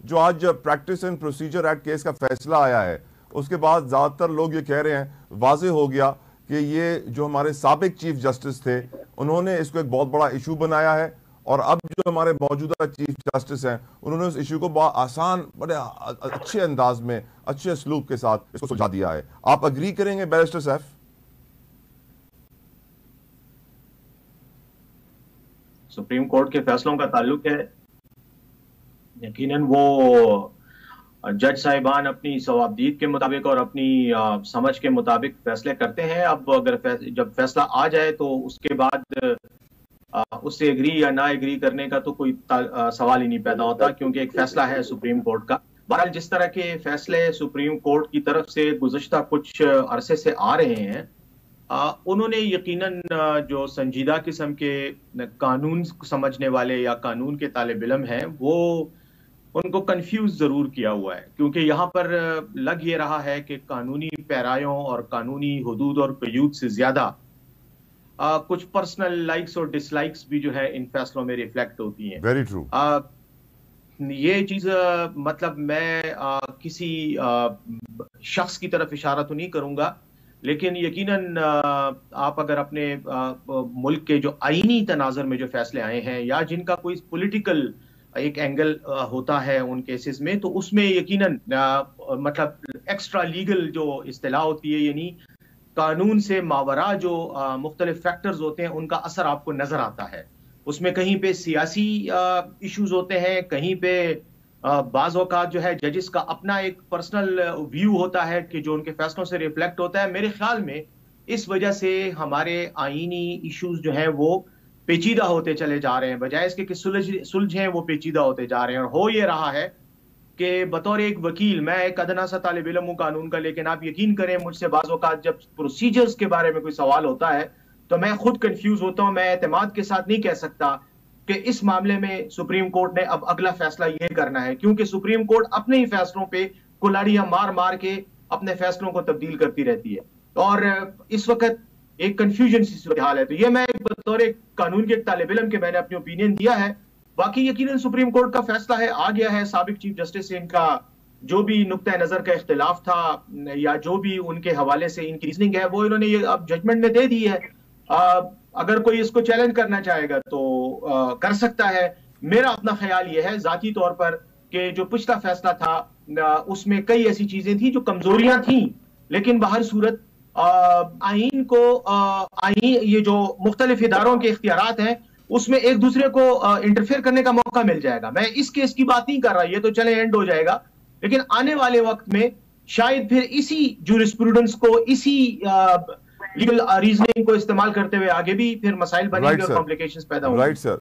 जो आज practice and procedure act case का फैसला आया है, उसके बाद ज्यादातर लोग ये कह रहे हैं, वाजे हो गया कि ये जो हमारे साबिक चीफ जस्टिस थे उन्होंने इसको एक बहुत बड़ा इशू बनाया है, और अब जो हमारे मौजूदा चीफ जस्टिस हैं उन्होंने उस इशू को बहुत आसान, बड़े अच्छे अंदाज में, अच्छे असलूब के साथ इसको सुलझा दिया है। आप अग्री करेंगे बैरिस्टर सैफ? सुप्रीम कोर्ट के फैसलों का ताल्लुक है, यकीनन वो जज साहिबान अपनी सवाबदीद के मुताबिक और अपनी समझ के मुताबिक फैसले करते हैं। अब अगर जब फैसला आ जाए तो उसके बाद उससे एग्री या ना एग्री करने का तो कोई सवाल ही नहीं पैदा होता, क्योंकि एक फैसला है सुप्रीम कोर्ट का। बहरहाल जिस तरह के फैसले सुप्रीम कोर्ट की तरफ से गुज़श्ता कुछ अरसे से आ रहे हैं, उन्होंने यकीनन जो संजीदा किस्म के कानून समझने वाले या कानून के तालिब इल्म हैं वो उनको कंफ्यूज जरूर किया हुआ है, क्योंकि यहाँ पर लग ये रहा है कि कानूनी पैरायों और कानूनी हुदूद और क़यूद से ज्यादा कुछ पर्सनल लाइक्स और डिसलाइक्स भी जो है इन फैसलों में रिफ्लेक्ट होती हैं। Very true. ये चीज मतलब मैं किसी शख्स की तरफ इशारा तो नहीं करूंगा, लेकिन यकीनन आप अगर अपने मुल्क के जो आईनी तनाज़ुर में जो फैसले आए हैं या जिनका कोई पॉलिटिकल एक एंगल होता है उन केसेस में, तो उसमें यकीनन मतलब एक्स्ट्रा लीगल जो इस्तिलाह होती है, यानी कानून से मावरा जो मुख्तलिफ फैक्टर्स होते हैं उनका असर आपको नजर आता है। उसमें कहीं पे सियासी इश्यूज होते हैं, कहीं पे बाज़ औक़ात जो है जजिस का अपना एक पर्सनल व्यू होता है कि जो उनके फैसलों से रिफ्लेक्ट होता है। मेरे ख्याल में इस वजह से हमारे आईनी इश्यूज जो हैं वो पेचीदा होते चले जा रहे हैं, बजाय इसके कि सुलझें वो पेचीदा होते जा रहे हैं। और हो ये रहा है कि बतौर एक वकील, मैं एक अदना सा तालिब इल्म हूं कानून का, लेकिन आप यकीन करें मुझसे बाज़ औक़ात जब प्रोसीजर्स के बारे में कोई सवाल होता है तो मैं खुद कंफ्यूज होता हूं। मैं एतमाद के साथ नहीं कह सकता कि इस मामले में सुप्रीम कोर्ट ने अब अगला फैसला ये करना है, क्योंकि सुप्रीम कोर्ट अपने ही फैसलों पे कुल्हाड़ियां मार मार के अपने फैसलों को तब्दील करती रहती है और इस वक्त एक कंफ्यूजन सी सूरत हाल है। तो ये मैं बतौर एक कानून के एक तालिब इल्म के मैंने अपनी ओपिनियन दिया है। बाकी यकीनन सुप्रीम कोर्ट का फैसला है, आ गया है। साबिक चीफ जस्टिस से इनका जो भी नुक्ता नजर का इख्तिलाफ था या जो भी उनके हवाले से इनकी रीजनिंग है वो इन्होंने ये अब जजमेंट में दे दी है। अगर कोई इसको चैलेंज करना चाहेगा तो कर सकता है। मेरा अपना ख्याल यह है जाती तौर पर कि जो पिछला फैसला था उसमें कई ऐसी चीजें थी जो कमजोरियां थी, लेकिन बाहर सूरत आईन को आईन ये जो मुख्तलिफ इदारों के इख्तियारात हैं उसमें एक दूसरे को इंटरफेयर करने का मौका मिल जाएगा। मैं इस केस की बात नहीं कर रहा, ये तो चले एंड हो जाएगा, लेकिन आने वाले वक्त में शायद फिर इसी जूरिस्प्रूडेंस को, इसी लीगल रीजनिंग को इस्तेमाल करते हुए आगे भी फिर मसाइल बनेंगे और कॉम्प्लिकेशंस पैदा होंगे। Right sir.